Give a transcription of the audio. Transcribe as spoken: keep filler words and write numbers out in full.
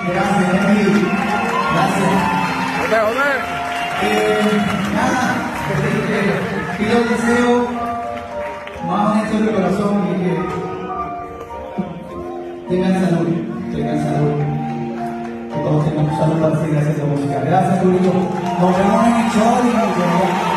Gracias, Henry. Gracias. ¡Joder, joder! Eh, nada, pido el deseo más honesto del corazón y que tengan salud, tengan salud. Que todos tengamos salud para seguir haciendo música. Gracias, público. Nos vemos en el show y nos vemos.